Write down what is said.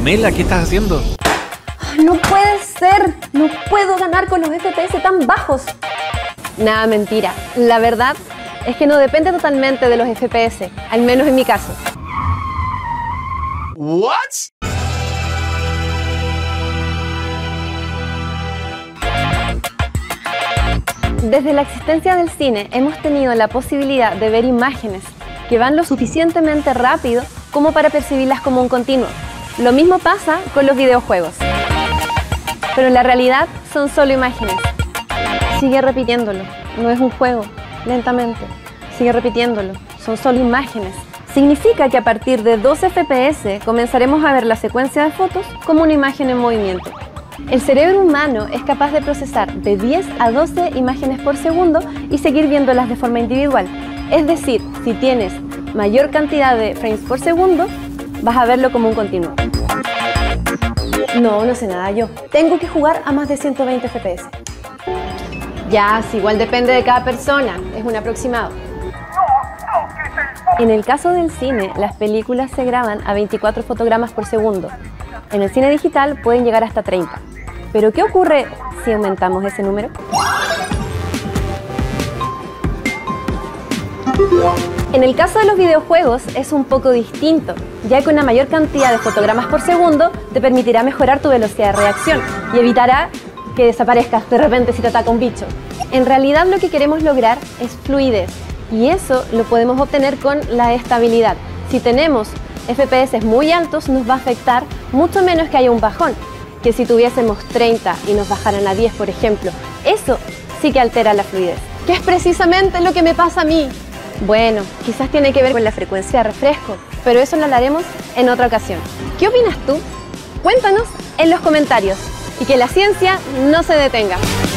Pamela, ¿qué estás haciendo? No puede ser, no puedo ganar con los FPS tan bajos. Nada, mentira. La verdad es que no depende totalmente de los FPS, al menos en mi caso. What? Desde la existencia del cine hemos tenido la posibilidad de ver imágenes que van lo suficientemente rápido como para percibirlas como un continuo. Lo mismo pasa con los videojuegos. Pero en la realidad son solo imágenes. Sigue repitiéndolo, no es un juego, lentamente. Sigue repitiéndolo, son solo imágenes. Significa que a partir de 2 FPS comenzaremos a ver la secuencia de fotos como una imagen en movimiento. El cerebro humano es capaz de procesar de 10 a 12 imágenes por segundo y seguir viéndolas de forma individual. Es decir, si tienes mayor cantidad de frames por segundo, vas a verlo como un continuo. No sé nada yo. Tengo que jugar a más de 120 FPS. Ya, si igual depende de cada persona, es un aproximado. En el caso del cine, las películas se graban a 24 fotogramas por segundo. En el cine digital pueden llegar hasta 30. ¿Pero qué ocurre si aumentamos ese número? En el caso de los videojuegos es un poco distinto, ya que una mayor cantidad de fotogramas por segundo te permitirá mejorar tu velocidad de reacción y evitará que desaparezcas de repente si te ataca un bicho. En realidad lo que queremos lograr es fluidez, y eso lo podemos obtener con la estabilidad. Si tenemos FPS muy altos nos va a afectar mucho menos que haya un bajón, que si tuviésemos 30 y nos bajaran a 10, por ejemplo. Eso sí que altera la fluidez, que es precisamente lo que me pasa a mí. Bueno, quizás tiene que ver con la frecuencia de refresco, pero eso lo hablaremos en otra ocasión. ¿Qué opinas tú? Cuéntanos en los comentarios y que la ciencia no se detenga.